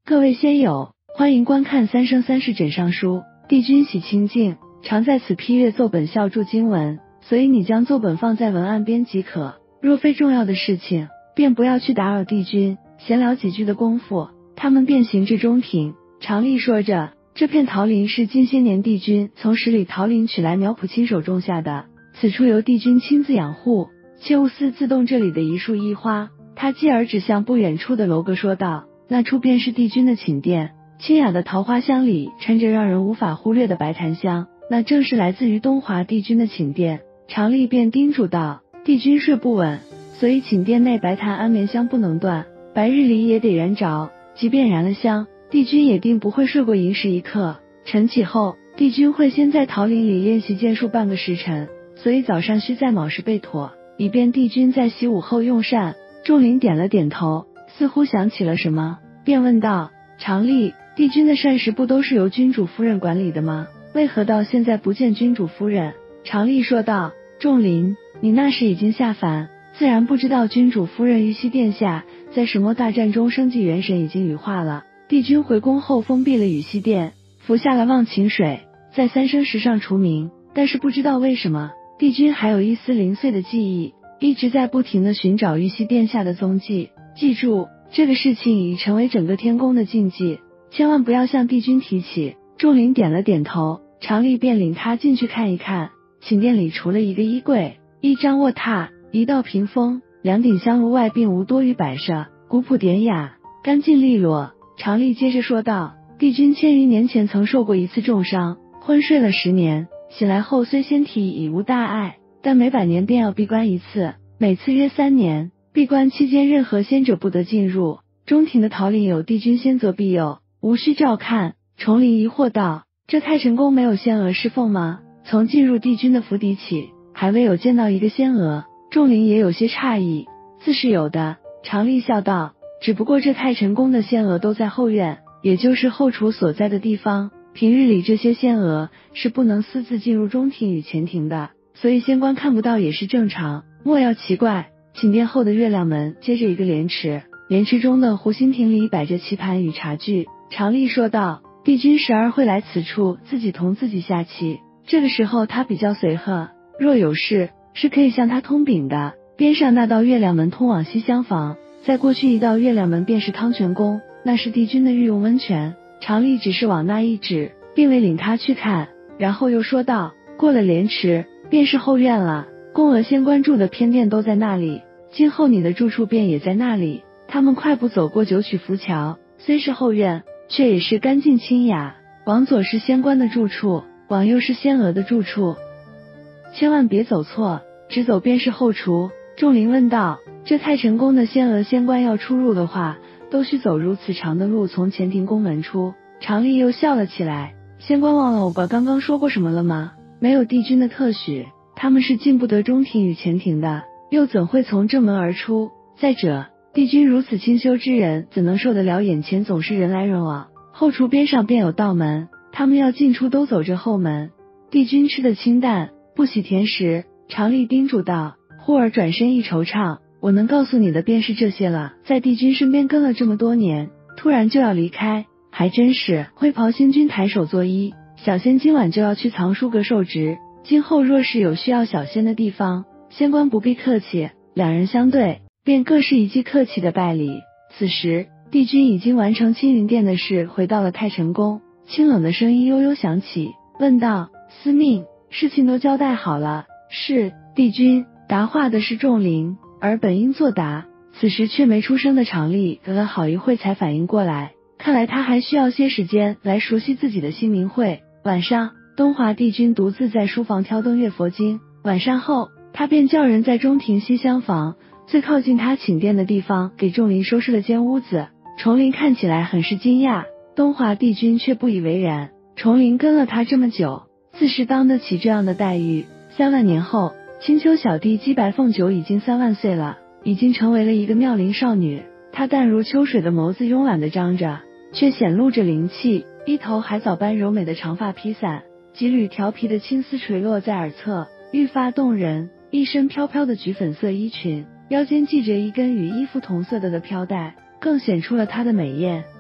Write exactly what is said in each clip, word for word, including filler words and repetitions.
各位仙友，欢迎观看三生三世枕上书，帝君喜清静，常在此批阅奏本校注经文，所以你将奏本放在文案边即可。若非重要的事情，便不要去打扰帝君。闲聊几句的功夫，他们便行至中庭。常丽说着，这片桃林是近些年帝君从十里桃林取来苗圃亲手种下的，此处由帝君亲自养护，切勿私自动这里的一树一花。他继而指向不远处的楼阁说道，那处便是帝君的寝殿，清雅的桃花香里掺着让人无法忽略的白檀香，那正是来自于东华帝君的寝殿。常丽便叮嘱道，帝君睡不稳，所以寝殿内白檀安眠香不能断，白日里也得燃着，即便燃了香，帝君也定不会睡过寅时一刻。晨起后，帝君会先在桃林里练习剑术半个时辰，所以早上需在卯时备妥，以便帝君在习武后用膳。仲林点了点头，似乎想起了什么，便问道，常丽，帝君的膳食不都是由君主夫人管理的吗？为何到现在不见君主夫人？常丽说道，仲林，你那时已经下凡，自然不知道君主夫人玉溪殿下在什么大战中生计元神已经羽化了。帝君回宫后封闭了玉溪殿，服下了忘情水，在三生石上除名，但是不知道为什么，帝君还有一丝零碎的记忆，一直在不停地寻找玉溪殿下的踪迹。记住，这个事情已成为整个天宫的禁忌，千万不要向帝君提起。仲林点了点头，常丽便领他进去看一看。寝殿里除了一个衣柜、一张卧榻、一道屏风、两顶香炉外，并无多余摆设，古朴典雅，干净利落。常丽接着说道，帝君千余年前曾受过一次重伤，昏睡了十年，醒来后虽身体已无大碍，但每百年便要闭关一次，每次约三年，闭关期间任何仙者不得进入。中庭的桃林有帝君仙则庇佑，无需照看。重林疑惑道，这太晨宫没有仙娥侍奉吗？从进入帝君的府邸起，还未有见到一个仙娥。仲林也有些诧异，自是有的。常丽笑道，只不过这太晨宫的仙娥都在后院，也就是后厨所在的地方，平日里这些仙娥是不能私自进入中庭与前庭的，所以仙官看不到也是正常。莫要奇怪。寝殿后的月亮门接着一个莲池，莲池中的湖心亭里摆着棋盘与茶具。常丽说道，帝君时而会来此处自己同自己下棋，这个时候他比较随和，若有事是可以向他通禀的。边上那道月亮门通往西厢房，在过去一道月亮门便是汤泉宫，那是帝君的御用温泉。常丽只是往那一指，并未领他去看，然后又说道，过了莲池便是后院了，宫娥仙官住的偏殿都在那里，今后你的住处便也在那里。他们快步走过九曲浮桥，虽是后院，却也是干净清雅。往左是仙官的住处，往右是仙娥的住处，千万别走错，直走便是后厨。仲林问道，这太晨宫的仙娥仙官要出入的话，都需走如此长的路从前庭宫门出？常丽又笑了起来，仙官忘了我刚刚说过什么了吗？没有帝君的特许，他们是进不得中庭与前庭的，又怎会从正门而出？再者，帝君如此清修之人，怎能受得了眼前总是人来人往？后厨边上便有道门，他们要进出都走这后门。帝君吃得清淡，不喜甜食。常丽叮嘱道，忽而转身一惆怅，我能告诉你的便是这些了。在帝君身边跟了这么多年，突然就要离开，还真是。灰袍星君抬手作揖，小仙今晚就要去藏书阁受职，今后若是有需要小仙的地方，仙官不必客气。两人相对，便各是一记客气的拜礼。此时帝君已经完成青云殿的事，回到了太晨宫。清冷的声音悠悠响起，问道，司命，事情都交代好了？是，帝君。答话的是仲林，而本应作答，此时却没出声的常丽隔了好一会才反应过来，看来他还需要些时间来熟悉自己的新名讳。晚上，东华帝君独自在书房挑灯阅佛经，晚膳后，他便叫人在中庭西厢房最靠近他寝殿的地方给仲林收拾了间屋子。重林看起来很是惊讶，东华帝君却不以为然。重林跟了他这么久，自是当得起这样的待遇。三万年后，青丘小弟姬白凤九已经三万岁了，已经成为了一个妙龄少女。她淡如秋水的眸子慵懒地张着，却显露着灵气，一头海藻般柔美的长发披散，几缕调皮的青丝垂落在耳侧，愈发动人。一身飘飘的橘粉色衣裙，腰间系着一根与衣服同色的的飘带，更显出了她的美艳。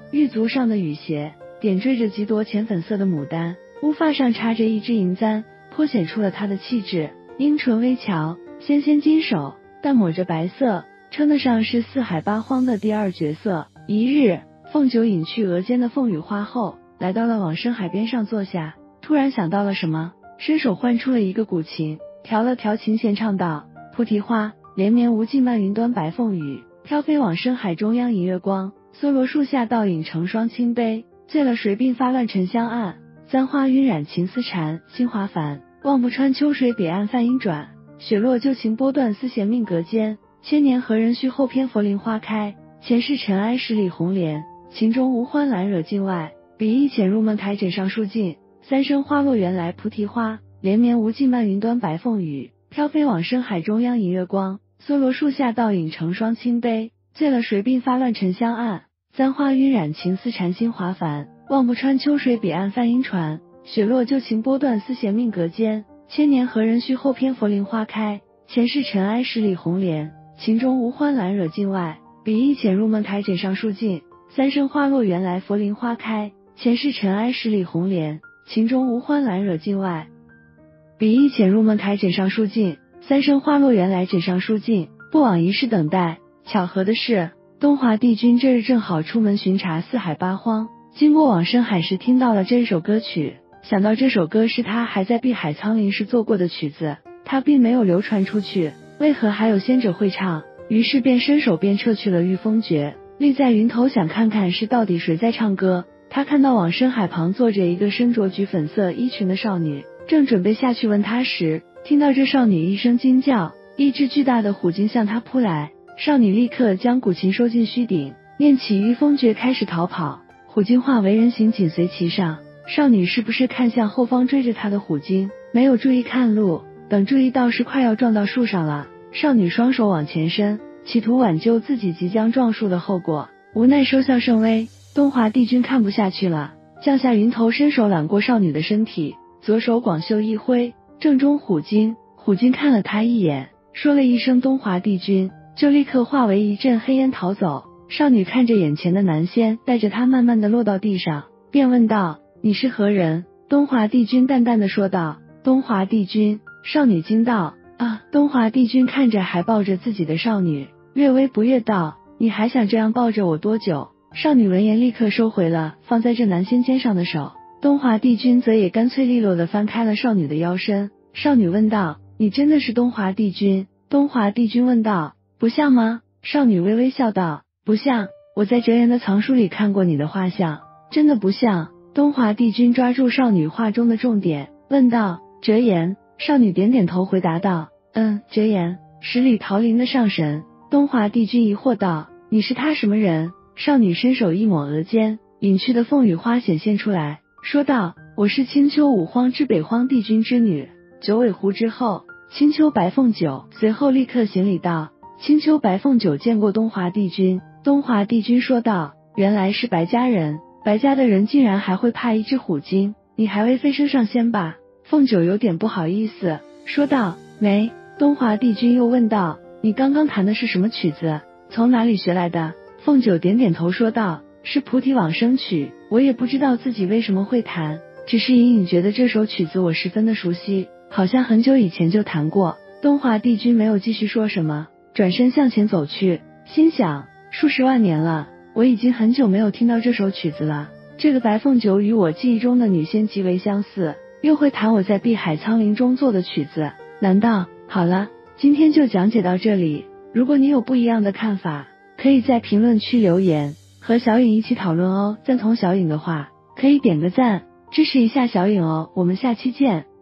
玉足上的雨鞋点缀着几朵浅粉色的牡丹，乌发上插着一只银簪，颇显出了她的气质。樱唇微翘，纤纤金手，淡抹着白色，称得上是四海八荒的第二绝色。一日，凤九隐去额间的凤羽花后，来到了往生海边上坐下，突然想到了什么，伸手唤出了一个古琴，调了调琴弦，唱道：菩提花，连绵无际漫云端白凤羽，飘飞往生海中央银月光，梭罗树下倒影成双清悲，醉了谁鬓发乱沉香暗，簪花晕染情丝缠，心华烦，望不穿秋水彼岸泛音转，雪落旧情波断丝弦命隔间，千年何人续，后篇佛林花开，前世尘埃十里红莲，情中无欢懒惹境外，笔意潜入梦台枕上书尽，三生花落原来菩提花，连绵无际漫云端白凤羽，飘飞往生海中央银月光，梭罗树下倒影成双清悲，醉了谁鬓发乱沉香暗，簪花晕染情丝缠，心华烦，望不穿秋水彼岸泛音传，雪落旧情波断丝弦命隔间，千年何人续，后篇佛林花开，前世尘埃十里红莲，情中无欢懒惹境外，笔意潜入梦台枕上书尽，三生花落原来佛林花开，前世尘埃十里红莲，情中无欢懒惹境外，笔意潜入梦台枕上书尽，三生花落原来枕上书尽，不枉一世等待。巧合的是，东华帝君这日正好出门巡查四海八荒，经过往生海时听到了这首歌曲，想到这首歌是他还在碧海苍林时做过的曲子，他并没有流传出去，为何还有仙者会唱？于是便伸手便撤去了御风诀，立在云头，想看看是到底谁在唱歌。他看到往生海旁坐着一个身着橘粉色衣裙的少女，正准备下去问她时，听到这少女一声惊叫，一只巨大的虎鲸向她扑来，少女立刻将古琴收进须顶，念起御风诀开始逃跑，虎鲸化为人形紧随其上。少女是不是看向后方追着她的虎鲸，没有注意看路，等注意到时快要撞到树上了，少女双手往前伸，企图挽救自己即将撞树的后果，无奈收效甚微。东华帝君看不下去了，降下云头，伸手揽过少女的身体，左手广袖一挥，正中虎鲸。虎鲸看了他一眼，说了一声东华帝君，就立刻化为一阵黑烟逃走。少女看着眼前的男仙，带着他慢慢的落到地上，便问道：你是何人？东华帝君淡淡的说道：东华帝君。少女惊道：啊！东华帝君看着还抱着自己的少女，略微不悦道：你还想这样抱着我多久？少女闻言立刻收回了放在这男仙肩上的手，东华帝君则也干脆利落的翻开了少女的腰身。少女问道：你真的是东华帝君？东华帝君问道：不像吗？少女微微笑道：不像，我在折颜的藏书里看过你的画像，真的不像。东华帝君抓住少女话中的重点，问道：折颜？少女点点头回答道：嗯，折颜，十里桃林的上神。东华帝君疑惑道：你是他什么人？少女伸手一抹额间，隐去的凤羽花显现出来，说道：我是青丘五荒之北荒帝君之女，九尾狐之后，青丘白凤九。随后立刻行礼道：青丘白凤九见过东华帝君。东华帝君说道：原来是白家人，白家的人竟然还会怕一只虎鲸，你还未飞升上仙吧？凤九有点不好意思，说道：没。东华帝君又问道：你刚刚弹的是什么曲子？从哪里学来的？凤九点点头说道：是菩提往生曲，我也不知道自己为什么会弹，只是隐隐觉得这首曲子我十分的熟悉，好像很久以前就弹过。东华帝君没有继续说什么，转身向前走去，心想：数十万年了，我已经很久没有听到这首曲子了，这个白凤九与我记忆中的女仙极为相似，又会弹我在碧海苍林中做的曲子，难道……好了，今天就讲解到这里，如果你有不一样的看法，可以在评论区留言，和小颖一起讨论哦。赞同小颖的话，可以点个赞，支持一下小颖哦。我们下期见。